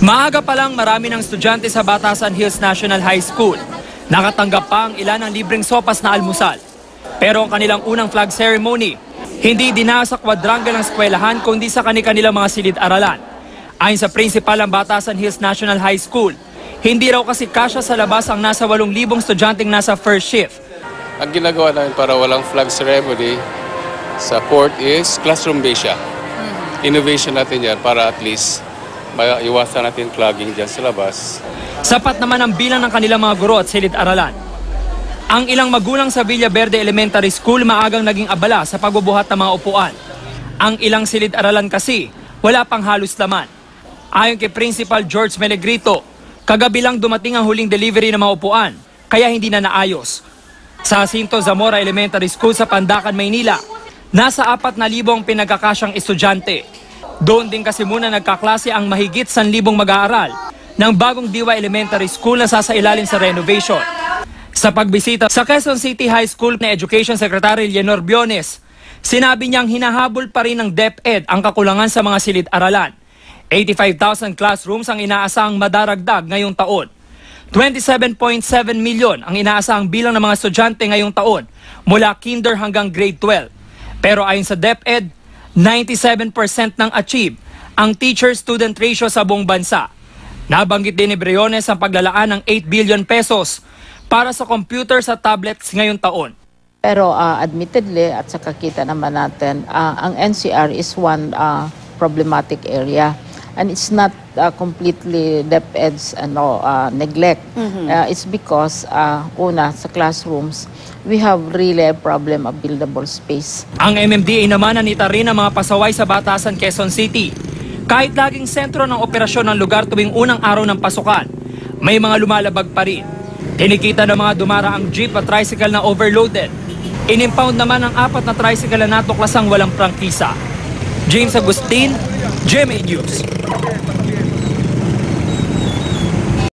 Maaga pa lang marami ng estudyante sa Batasan Hills National High School. Nakatanggap pa ang ilan ng libreng sopas na almusal. Pero ang kanilang unang flag ceremony, hindi dinasa sa quadrangle ng eskwelahan kundi sa kanilang mga silid-aralan. Ayon sa principal ng Batasan Hills National High School, hindi raw kasi kasya sa labas ang nasa 8,000 estudyanteng nasa first shift. Ang ginagawa namin para walang flag ceremony sa court is classroom-based siya. Innovation natin yan para at least iwasan natin clogging dyan sa labas. Sapat naman ang bilang ng kanilang mga guro at silid-aralan. Ang ilang magulang sa Villa Verde Elementary School maagang naging abala sa pagbubuhat ng mga upuan. Ang ilang silid-aralan kasi wala pang halos laman. Ayon kay Principal George Melegrito, kagabi lang dumating ang huling delivery ng mga upuan, kaya hindi na naayos. Sa Jacinto Zamora Elementary School sa Pandacan, Maynila, nasa 4,000 ang pinagkakasyang estudyante. Doon din kasi muna nagkaklase ang mahigit 1,000 mag-aaral ng bagong Diwa Elementary School na sasailalim sa renovation. Sa pagbisita sa Quezon City High School na Education Secretary Leonor Biones, sinabi niyang hinahabol pa rin ng DepEd ang kakulangan sa mga silid-aralan. 85,000 classrooms ang inaasahang madaragdag ngayong taon. 27.7 milyon ang inaasahang bilang ng mga estudyante ngayong taon mula kinder hanggang grade 12. Pero ayon sa DepEd, 97% ng achieve ang teacher-student ratio sa buong bansa. Nabanggit din ni Briones ang paglalaan ng 8 billion pesos para sa computers at tablets ngayong taon. Pero admittedly, at sa kakita naman natin, ang NCR is one problematic area. And it's not completely DepEd's neglect. It's because, una, sa classrooms, we have really a problem of buildable space. Ang MMDA naman nanita rin ang mga pasaway sa Batasan, Quezon City. Kahit laging sentro ng operasyon ng lugar tuwing unang araw ng pasukan, may mga lumalabag pa rin. Tinikita ng mga dumaraang jeep at tricycle na overloaded. Inimpound naman ang 4 na tricycle na natuklasang walang prangkisa. James Agustin, GMA News.